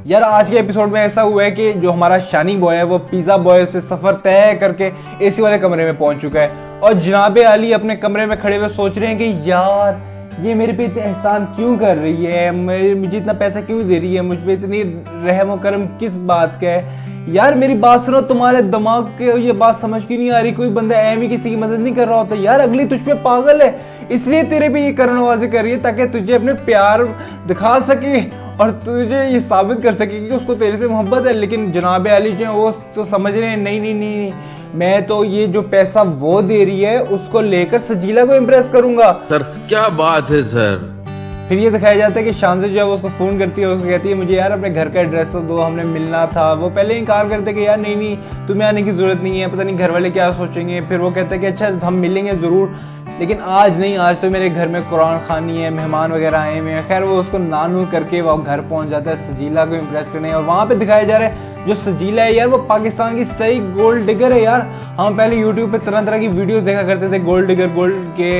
यार आज के एपिसोड में ऐसा हुआ है कि जो हमारा शानी बॉय है वो पिज़्ज़ा बॉय से सफ़र तय करके एसी वाले कमरे में पहुंच चुका है और जनाबे आली अपने कमरे में खड़े हुए सोच रहे हैं कि यार ये मेरे पे इतने एहसान क्यों कर रही है, मुझे इतना पैसा क्यों दे रही है, मुझ पे इतनी रहम व करम किस बात का है। यार मेरी बात सुनो, तुम्हारे दिमाग के ये बात समझ की नहीं आ रही, कोई बंदा एम ही किसी की मदद नहीं कर रहा होता। यार अगली तुझ पे पागल है, इसलिए तेरे पे ये करनवाजी कर रही है ताकि तुझे अपने प्यार दिखा सके और तुझे ये साबित कर सके कि उसको तेरे से मोहब्बत है। लेकिन जनाब अली जो है वो तो समझ रहे हैं नहीं नहीं नहीं नहीं, मैं तो ये जो पैसा वो दे रही है उसको लेकर सजीला को इम्प्रेस करूंगा। सर क्या बात है सर। फिर ये दिखाया जाता है कि शानज़े जो है वो उसको फ़ोन करती है, उसको कहती है मुझे यार अपने घर का एड्रेस तो दो, हमने मिलना था। वो पहले इनकार करते कि यार नहीं नहीं तुम्हें आने की ज़रूरत नहीं है, पता नहीं घर वाले क्या सोचेंगे। फिर वो कहते हैं कि अच्छा हम मिलेंगे ज़रूर, लेकिन आज नहीं, आज तो मेरे घर में कुरान खानी है, मेहमान वगैरह आए हुए हैं। खैर वो उसको नानू करके वो घर पहुंच जाता है सजीला को इम्प्रेस करने। और वहाँ पे दिखाया जा रहा है जो सजीला है यार वो पाकिस्तान की सही गोल्ड डिगर है। यार हम पहले यूट्यूब पे तरह तरह की वीडियोस देखा करते थे, गोल्ड डिगर, गोल्ड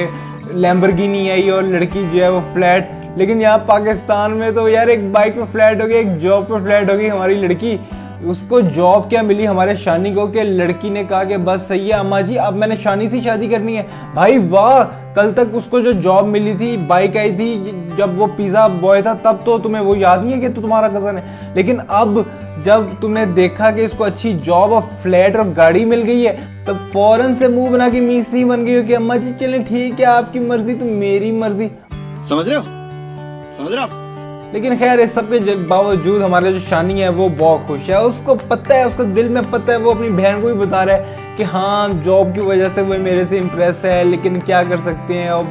के लैम्बोर्गिनी आई और लड़की जो है वो फ्लैट, लेकिन यहाँ पाकिस्तान में तो यार एक बाइक पे फ्लैट हो गई, एक जॉब पे फ्लैट हो गई हमारी लड़की। उसको जॉब क्या मिली हमारे शानी को कि लड़की ने कहा कि बस सही है अम्मा जी, अब मैंने शानी से शादी करनी है। भाई वाह, कल तक उसको जो जॉब मिली थी, बाइक आई थी जब वो पिज़्ज़ा बॉय था, तब तो तुम्हें वो याद नहीं है कि तो तुम्हारा कज़न है। लेकिन अब जब तुमने देखा कि इसको अच्छी जॉब और फ्लैट और गाड़ी मिल गई है, तब फौरन से मुंह बना के मीसरी बन गई हो कि अम्मा जी चलें ठीक है, आपकी मर्जी तो मेरी मर्जी। समझ रहे हो, समझ रहे हो। लेकिन खैर इस सब के बावजूद हमारे जो शानी है वो बहुत खुश है। उसको पता है, उसको दिल में पता है, वो अपनी बहन को भी बता रहा है कि हाँ जॉब की वजह से वो मेरे से इम्प्रेस है, लेकिन क्या कर सकते हैं, और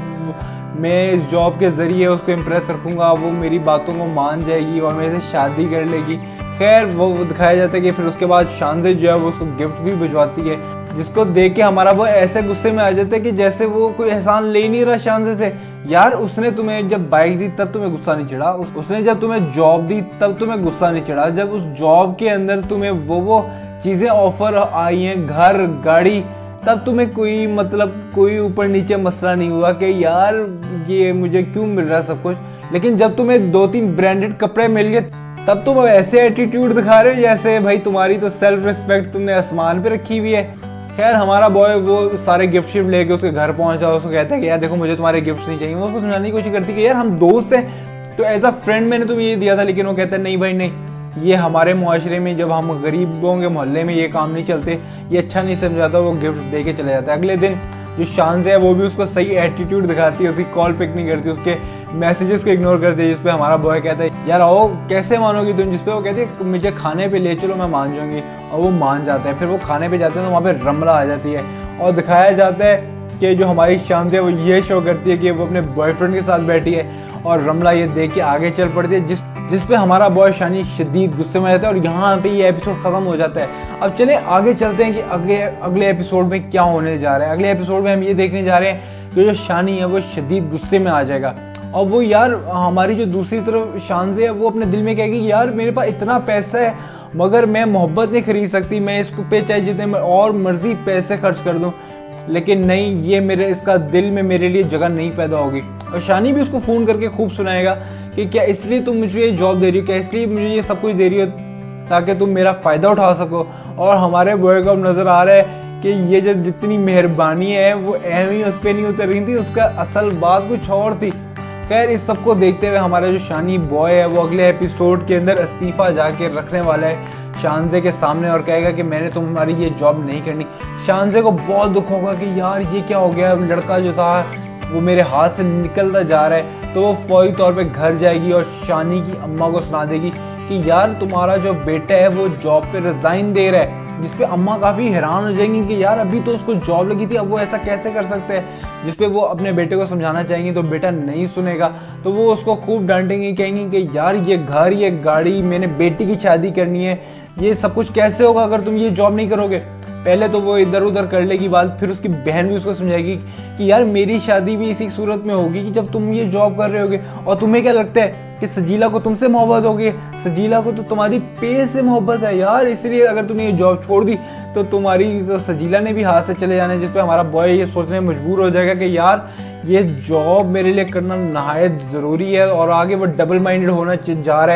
मैं इस जॉब के ज़रिए उसको इम्प्रेस रखूँगा, वो मेरी बातों को मान जाएगी और मेरे से शादी कर लेगी। खैर वो दिखाया जाता है कि फिर उसके बाद शानज़े जो है वो उसको गिफ्ट भी भिजवाती है, जिसको देख के हमारा वो ऐसे गुस्से में आ जाता है कि जैसे वो कोई एहसान ले ही नहीं रहा शानज़े से। यार उसने तुम्हें जब बाइक दी तब तुम्हें गुस्सा नहीं चढ़ा, उसने जब तुम्हें जॉब दी तब तुम्हें गुस्सा नहीं चढ़ा, जब उस जॉब के अंदर तुम्हें वो चीज़ें ऑफर आई हैं, घर गाड़ी, तब तुम्हें कोई कोई ऊपर नीचे मसला नहीं हुआ कि यार ये मुझे क्यों मिल रहा है सब कुछ। लेकिन जब तुम्हें 2-3 ब्रांडेड कपड़े मिल गए तब तुम ऐसे एटीट्यूड दिखा रहे हो जैसे भाई तुम्हारी तो सेल्फ रिस्पेक्ट तुमने आसमान पे रखी हुई है। खैर हमारा बॉय वो सारे गिफ्ट शिफ्ट लेके उसके घर पहुंचा, उसको कहता है कि यार देखो मुझे तुम्हारे गिफ्ट्स नहीं चाहिए। वो उसको समझाने की कोशिश करती है कि यार हम दोस्त हैं तो एज अ फ्रेंड मैंने तुम्हें ये दिया था, लेकिन वो कहता है नहीं भाई नहीं, ये हमारे मुआशरे में जब हम गरीबों के मोहल्ले में ये काम नहीं चलते, ये अच्छा नहीं समझाता। वो गिफ्ट दे के चले जाता है। अगले दिन जो शानज़े है वो भी उसको सही एटीट्यूड दिखाती है, उसकी कॉल पिक नहीं करती, उसके मैसेजेस को इग्नोर करती है, जिसपे हमारा बॉय कहता है यार आओ कैसे मानोगी तुम, जिसपे वो कहती है मुझे खाने पे ले चलो मैं मान जाऊंगी, और वो मान जाता है। फिर वो खाने पे जाते हैं तो वहाँ पे रमला आ जाती है और दिखाया जाता है कि जो हमारी शानज़े है वो ये शो करती है कि वो अपने बॉयफ्रेंड के साथ बैठी है और रमला ये देख के आगे चल पड़ती है, जिस पे हमारा बॉय शानी शदीद गुस्से में रहता है। और यहाँ पे ये एपिसोड खत्म हो जाता है। अब चले आगे चलते हैं कि अगले एपिसोड में क्या होने जा रहा है। अगले एपिसोड में हम ये देखने जा रहे हैं कि जो शानी है वो शदीद गुस्से में आ जाएगा और वो यार हमारी जो दूसरी तरफ शानज़े है वो अपने दिल में कहेगी यार मेरे पास इतना पैसा है मगर मैं मोहब्बत नहीं खरीद सकती, मैं इसको पे चाहे जितने और मर्जी पैसे खर्च कर दूँ, लेकिन नहीं ये इसका दिल में मेरे लिए जगह नहीं पैदा होगी। और शानी भी उसको फ़ोन करके खूब सुनाएगा कि क्या इसलिए तुम मुझे ये जॉब दे रही हो, क्या इसलिए मुझे ये सब कुछ दे रही हो ताकि तुम मेरा फ़ायदा उठा सको। और हमारे बॉय को अब नज़र आ रहा है कि ये जो जितनी मेहरबानी है वो एम ही उस पर नहीं उतर रही थी, उसका असल बात कुछ और थी। खैर इस सबको देखते हुए हमारा जो शानी बॉय है वो अगले एपिसोड के अंदर इस्तीफ़ा जाके रखने वाला है शानज़े के सामने और कहेगा कि मैंने तुम्हारी ये जॉब नहीं करनी। शानज़े को बहुत दुख होगा कि यार ये क्या हो गया, लड़का जो था वो मेरे हाथ से निकलता जा रहा है। तो वो फौरी तौर पे घर जाएगी और शानी की अम्मा को सुना देगी कि यार तुम्हारा जो बेटा है वो जॉब पे रिज़ाइन दे रहा है, जिसपे अम्मा काफ़ी हैरान हो जाएंगी कि यार अभी तो उसको जॉब लगी थी, अब वो ऐसा कैसे कर सकते हैं। जिसपे वो अपने बेटे को समझाना चाहेंगी तो बेटा नहीं सुनेगा, तो वो उसको खूब डांटेंगी, कहेंगी कि यार ये घर, ये गाड़ी, मैंने बेटी की शादी करनी है, ये सब कुछ कैसे होगा अगर तुम ये जॉब नहीं करोगे। पहले तो वो इधर उधर कर लेगी बात, फिर उसकी बहन भी उसको समझाएगी कि यार मेरी शादी भी इसी सूरत में होगी कि जब तुम ये जॉब कर रहे होगे। और तुम्हें क्या लगता है कि सजीला को तुमसे मोहब्बत होगी? सजीला को तो तुम्हारी पे से मोहब्बत है यार, इसलिए अगर तुमने ये जॉब छोड़ दी तो तुम्हारी तो सजीला ने भी हाथ से चले जाने। जिस पे हमारा बॉय ये सोचने में मजबूर हो जाएगा कि यार ये जॉब मेरे लिए करना नहायत ज़रूरी है। और आगे वो डबल माइंडेड होना जा रहा है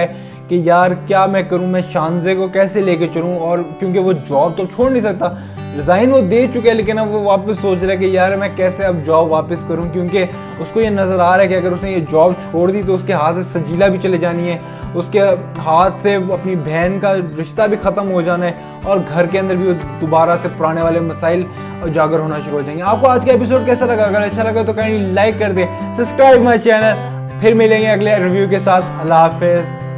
कि यार क्या मैं करूं, मैं शानजे को कैसे लेके चलूं। और क्योंकि वो जॉब तो छोड़ नहीं सकता, रिजाइन वो दे चुका है, लेकिन अब वो वापस सोच रहा है कि यार मैं कैसे अब जॉब वापस करूं, क्योंकि उसको ये नज़र आ रहा है कि अगर उसने ये जॉब छोड़ दी तो उसके हाथ से सजीला भी चले जानी है, उसके हाथ से अपनी बहन का रिश्ता भी ख़त्म हो जाना है, और घर के अंदर भी वो दोबारा से पुराने वाले मसाइल उजागर होना शुरू हो जाएंगे। आपको आज का एपिसोड कैसा लगा? अगर अच्छा लगा तो काइंडली लाइक कर दे, सब्सक्राइब माई चैनल। फिर मिलेंगे अगले रिव्यू के साथ। अल्लाह हाफिज़।